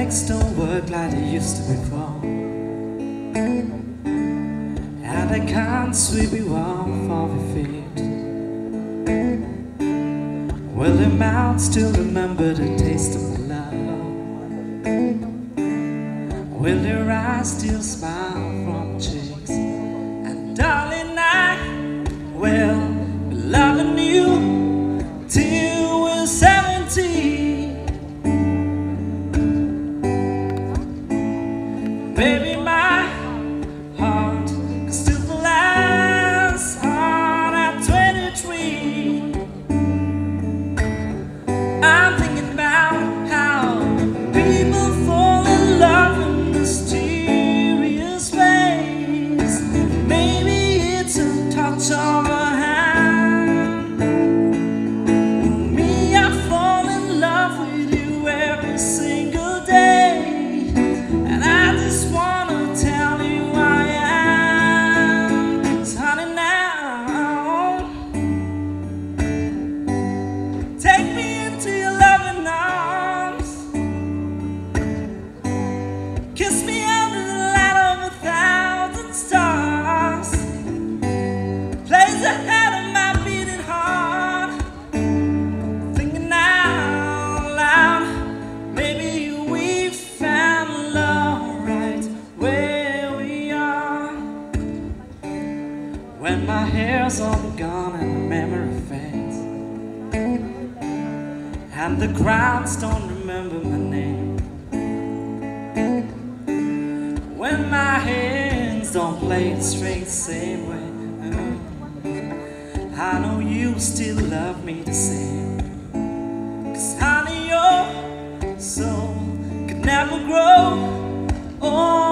legs don't work like they used to before, and I can't sweep you off of your feet. Will your mouth still remember the taste of my love? Will your eyes still smile from your cheeks? And darling, I will be loving you till we're 70. Baby, my heart can still glass hard at 23. I'm thinking about how people fall in love in mysterious ways. Maybe it's a touch of a hand. Me, I fall in love with you every single day, and I just wanna tell you I am. 'Cause honey, now take me into your loving arms, kiss me under the light of 1,000 stars, place ahead of my beating heart, thinking out loud, maybe we found love right where we are. When my hair's all gone and the memory fades, and the crowds don't remember my name, when my hands don't play it straight the same way, I know you still love me the same. 'Cause honey, your soul could never grow old.